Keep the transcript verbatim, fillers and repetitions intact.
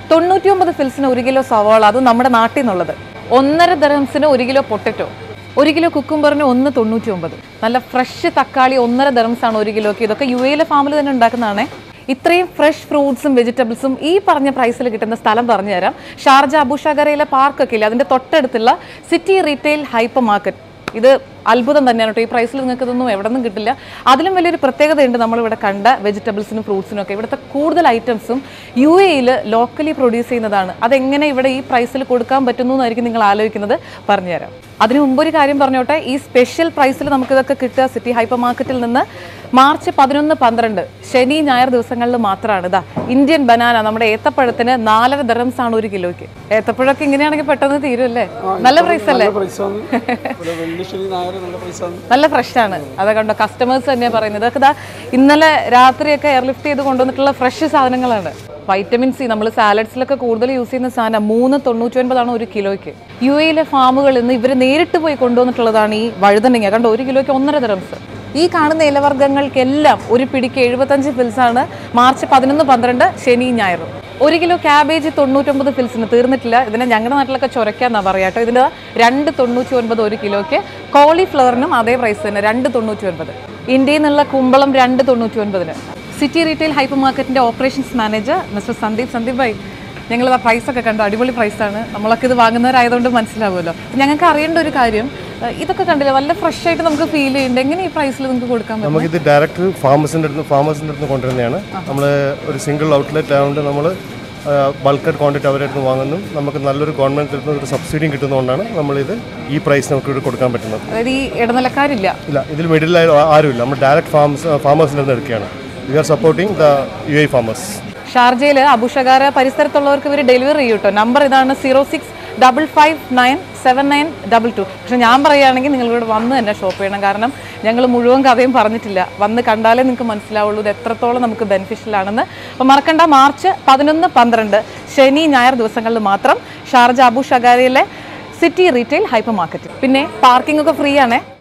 തൊണ്ണൂറ്റി ഒമ്പത് ഫിൽസിന് ഒരു കിലോ സവാള, അത് നമ്മുടെ നാട്ടിൽ നിന്നുള്ളത്. ഒന്നര ദിർഹംസിന് ഒരു കിലോ പൊട്ടറ്റോ, ഒരു കിലോ കുക്കുംബറിന് ഒന്ന് തൊണ്ണൂറ്റി ഒമ്പത്. നല്ല ഫ്രഷ് തക്കാളി ഒന്നര ദിർഹംസാണ് ഒരു കിലോക്ക്. ഇതൊക്കെ യു എയിലെ ഫാമിൽ തന്നെ ഉണ്ടാക്കുന്നതാണേ. ഇത്രയും ഫ്രഷ് ഫ്രൂട്ട്സും വെജിറ്റബിൾസും ഈ പറഞ്ഞ പ്രൈസിൽ കിട്ടുന്ന സ്ഥലം പറഞ്ഞു തരാം. ഷാർജ അബുഷഗറയിലെ പാർക്കൊക്കെ ഇല്ല, അതിൻ്റെ തൊട്ടടുത്തുള്ള സിറ്റി റീറ്റെയിൽ ഹൈപ്പർ മാർക്കറ്റ്. ഇത് അത്ഭുതം തന്നെയാണ് കേട്ടോ. ഈ പ്രൈസിൽ നിങ്ങൾക്ക് ഇതൊന്നും എവിടെ നിന്നും കിട്ടില്ല. അതിലും വലിയൊരു പ്രത്യേകതയുണ്ട് നമ്മളിവിടെ കണ്ട വെജിറ്റബിൾസിനും ഫ്രൂട്ട്സിനും ഒക്കെ. ഇവിടുത്തെ കൂടുതൽ ഐറ്റംസും യു എയിൽ ലോക്കലി പ്രൊഡ്യൂസ് ചെയ്യുന്നതാണ്. അതെങ്ങനെ ഇവിടെ ഈ പ്രൈസിൽ കൊടുക്കാൻ പറ്റുന്നു എന്നായിരിക്കും നിങ്ങൾ ആലോചിക്കുന്നത്. പറഞ്ഞുതരാം. അതിന് മുമ്പൊരു കാര്യം പറഞ്ഞോട്ടെ, ഈ സ്പെഷ്യൽ പ്രൈസിൽ നമുക്കിതൊക്കെ കിട്ടുക സിറ്റി ഹൈപ്പർ മാർക്കറ്റിൽ നിന്ന് മാർച്ച് പതിനൊന്ന് പന്ത്രണ്ട് ശനി ഞായർ ദിവസങ്ങളിൽ മാത്രമാണ്. ഇതാ ഇന്ത്യൻ ബനാന, നമ്മുടെ ഏത്തപ്പഴത്തിന് നാലര ദിർഹംസ് ആണ് ഒരു കിലോയ്ക്ക്. ഏത്തപ്പഴമൊക്കെ ഇങ്ങനെയാണെങ്കിൽ പെട്ടെന്ന് തീരുമല്ലേ? നല്ല പ്രൈസ് അല്ലേ? നല്ല ഫ്രഷ് ആണ്. അത് കണ്ടോ, കസ്റ്റമേഴ്സ് തന്നെയാണ് പറയുന്നത്. ഇതൊക്കെ ഇതാ ഇന്നലെ രാത്രിയൊക്കെ എയർലിഫ്റ്റ് ചെയ്ത് കൊണ്ടുവന്നിട്ടുള്ള ഫ്രഷ് സാധനങ്ങളാണ്. വൈറ്റമിൻ സി നമ്മൾ സാലഡ്സിലൊക്കെ കൂടുതൽ യൂസ് ചെയ്യുന്ന സാധനം. മൂന്ന് തൊണ്ണൂറ്റി ഒൻപതാണ് ഒരു കിലോയ്ക്ക്. യു എയിലെ ഫാമുകളിൽ നിന്ന് ഇവർ നേരിട്ട് പോയി കൊണ്ടുവന്നിട്ടുള്ളതാണ് ഈ വഴുതനങ്ങ. കണ്ടോ, ഒരു കിലോയ്ക്ക് ഒന്നര ദിർഹംസ്. ഈ കാണുന്ന ഇലവർഗ്ഗങ്ങൾക്കെല്ലാം ഒരു പിടിക്ക് എഴുപത്തഞ്ച് ഫിൽസാണ് മാർച്ച് പതിനൊന്ന് പന്ത്രണ്ട് ശനി ഞായറും. ഒരു കിലോ ക്യാബേജ് തൊണ്ണൂറ്റൊമ്പത് ഫിൽസിന് തീർന്നിട്ടില്ല. ഇതിനെ ഞങ്ങളുടെ നാട്ടിലൊക്കെ ചൊരയ്ക്കാന്നാ പറയാം കേട്ടോ. ഇതിൻ്റെ രണ്ട് തൊണ്ണൂറ്റി ഒൻപത് ഒരു കിലോയ്ക്ക്. കോളിഫ്ലവറിനും അതേ പ്രൈസ് തന്നെ, രണ്ട് തൊണ്ണൂറ്റി ഒൻപത്. ഇന്ത്യയിൽ നിന്നുള്ള കുമ്പളം രണ്ട് തൊണ്ണൂറ്റി ഒൻപതിന്. സിറ്റി റീറ്റെയിൽ ഹൈപ്പർ മാർക്കറ്റിൻ്റെ operations manager mister Sandeep. Sandeep ഭായി, ഞങ്ങൾ ആ പ്രൈസൊക്കെ കണ്ടു, അടിപൊളി പ്രൈസാണ്. നമ്മളൊക്കെ ഇത് വാങ്ങുന്നവരായതുകൊണ്ട് മനസ്സിലാവുമല്ലോ. ഞങ്ങൾക്ക് അറിയേണ്ട ഒരു കാര്യം, ഇതൊക്കെ കണ്ടില്ല, നല്ല ഫ്രഷ് ആയിട്ട് നമുക്ക് ഫീൽ ചെയ്യുന്നുണ്ട്. എങ്ങനെ ഈ പ്രൈസിൽ നിങ്ങൾക്ക് കൊടുക്കാൻ പറ്റും? നമുക്കിത് ഡയറക്റ്റ് ഫാമേഴ്സിൻ്റെ അടുത്ത് ഫാമേഴ്സിൻ്റെ അടുത്ത് കൊണ്ടുവരുന്നതാണ്. നമ്മൾ ഒരു സിംഗിൾ ഔട്ട്ലെറ്റ് ആയതുകൊണ്ട് നമ്മൾ ബൾക്കായിട്ട് ക്വാണ്ടിറ്റി അവരുടെ അടുത്ത് വാങ്ങുന്നു. നമുക്ക് നല്ലൊരു ഗവൺമെൻറ് തരുന്ന ഒരു സബ്സിഡിയും കിട്ടുന്നതുകൊണ്ടാണ് നമ്മളിത് ഈ പ്രൈസ് നമുക്ക് ഇവിടെ കൊടുക്കാൻ പറ്റുന്നത്. അതായത് ഈ ഇടനിലക്കാരില്ല, ഇല്ല, ഇതിൽ മിഡിലായി ആരുമില്ല. നമ്മൾ ഡയറക്റ്റ് ഫാമേഴ്സ് ഫാമേഴ്സിൻ്റെ അടുത്ത് എടുക്കുകയാണ്. We are supporting the U A farmers. ഷാർജയിൽ അബുഷഗാര പരിസരത്തുള്ളവർക്ക് ഇവർ ഡെലിവറി ചെയ്യും കേട്ടോ. നമ്പർ ഇതാണ് zero six double five nine seven nine double two. പക്ഷെ ഞാൻ പറയുകയാണെങ്കിൽ നിങ്ങളിവിടെ വന്ന് തന്നെ ഷോപ്പ് ചെയ്യണം. കാരണം ഞങ്ങൾ മുഴുവൻ കഥയും പറഞ്ഞിട്ടില്ല. വന്ന് കണ്ടാലേ നിങ്ങൾക്ക് മനസ്സിലാവുള്ളൂ ഇത് എത്രത്തോളം നമുക്ക് ബെനിഫിഷ്യൽ ആണെന്ന്. അപ്പോൾ മറക്കണ്ട, മാർച്ച് പതിനൊന്ന് പന്ത്രണ്ട് ശനി ഞായർ ദിവസങ്ങളിൽ മാത്രം ഷാർജ അബുഷഗാരയിലെ സിറ്റി റീറ്റെയിൽ ഹൈപ്പർ മാർക്കറ്റ്. പിന്നെ പാർക്കിംഗ് ഒക്കെ ഫ്രീ ആണേ.